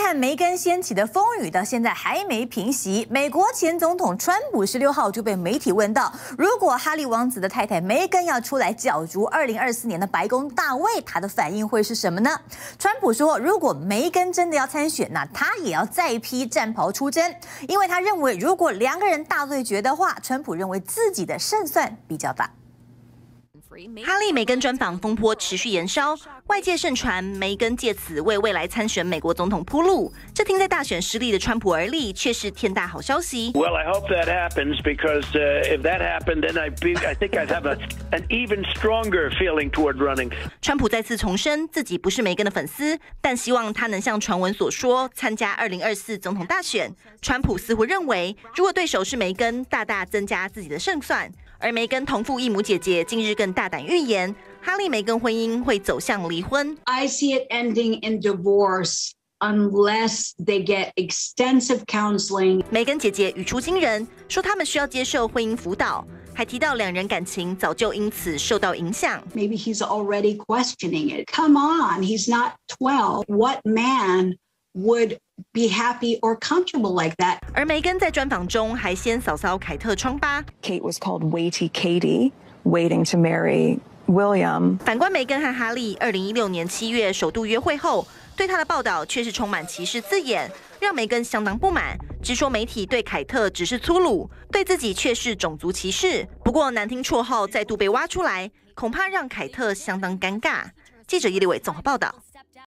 和梅根掀起的风雨到现在还没平息。美国前总统川普16号就被媒体问到，如果哈利王子的太太梅根要出来角逐2024年的白宫大位，他的反应会是什么呢？川普说，如果梅根真的要参选，那他也要再披战袍出征，因为他认为如果2个人大对决的话，川普认为自己的胜算比较大。 哈利梅根专访风波持续延烧，外界盛传梅根借此为未来参选美国总统铺路。这听在大选失利的川普耳里，却是天大好消息。 Well, I hope that happens because if that happened, then I think I'd have an even stronger feeling toward running. 川普再次重申自己不是梅根的粉丝，但希望他能像传闻所说参加2024总统大选。川普似乎认为，如果对手是梅根，大大增加自己的胜算。 而梅根同父异母姐姐近日更大胆预言，哈利梅根婚姻会走向离婚。 I see it ending in divorce unless they get extensive counseling. 梅根姐姐语出惊人，说他们需要接受婚姻辅导，还提到2人感情早就因此受到影响。 Maybe he's already questioning it. Come on, he's not 12. What man would be happy or comfortable like that? 而梅根在专访中还先扫扫凯特疮疤。 Kate was called Waity Katie, waiting to marry William. 反观梅根和哈利2016年7月首度约会后，对他的报道却是充满歧视字眼，让梅根相当不满，直说媒体对凯特只是粗鲁，对自己却是种族歧视。不过难听绰号再度被挖出来，恐怕让凯特相当尴尬。记者叶立伟综合报道。